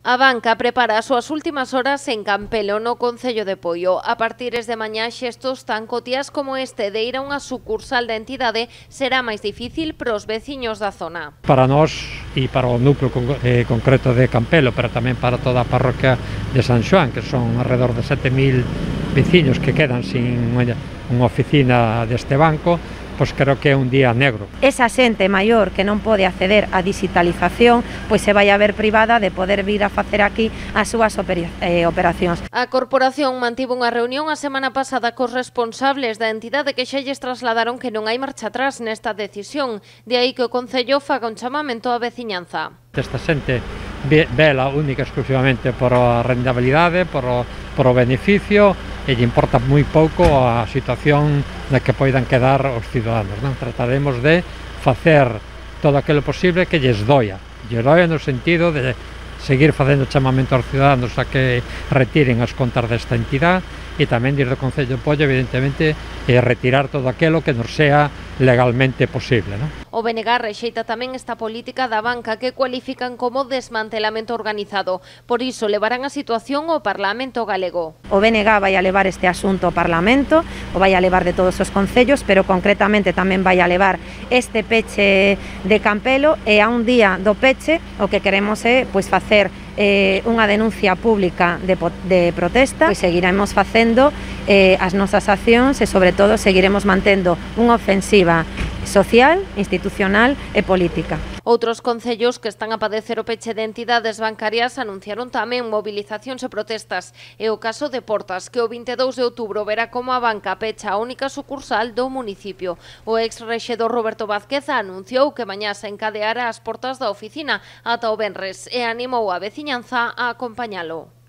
A banca prepara as súas últimas horas en Campelo, no concello de Poio. A partires de mañá, xestos tan cotiás como este de ir a unha sucursal da entidade será máis difícil para os veciños da zona. Para nós e para o núcleo concreto de Campelo, pero tamén para toda a parroquia de San Xoán, que son alrededor de 7.000 veciños que quedan sin unha oficina deste banco, pois creo que é un día negro. Esa xente maior que non pode acceder á digitalización, pois se vai a ver privada de poder vir a facer aquí as súas operacións. A corporación mantivo unha reunión a semana pasada cos responsables da entidade que xa lles trasladaron que non hai marcha atrás nesta decisión, de aí que o Concello faga un chamamento á veciñanza. Esta xente vela única exclusivamente por a rentabilidade, por o beneficio, e lle importa moi pouco a situación na que poidan quedar os ciudadanos, non? Trataremos de facer todo aquilo posible que lles doia no sentido de seguir facendo chamamento aos ciudadanos a que retiren as contas desta entidade e tamén desde o Concello de Poio, evidentemente, retirar todo aquilo que nos sea legalmente posible, non? O BNG rexeita tamén esta política da banca que cualifican como desmantelamento organizado. Por iso levarán a situación ao Parlamento galego. O BNG vai a levar este asunto ao Parlamento, o vai a levar de todos os concellos, pero concretamente tamén vai a levar este peche de Campelo, e a un día do peche o que queremos é pois facer unha denuncia pública de protesta, pois seguiremos facendo as nosas accións e sobre todo seguiremos mantendo unha ofensiva social, institucional e política. Outros concellos que están a padecer o peche de entidades bancarias anunciaron tamén movilizacións e protestas. É o caso de Portas, que o 22 de outubro verá como a banca pecha a única sucursal do municipio. O ex-rexedor Roberto Vázquez anunciou que mañá se encadeará as portas da oficina ata o venres e animou a veciñanza a acompañalo.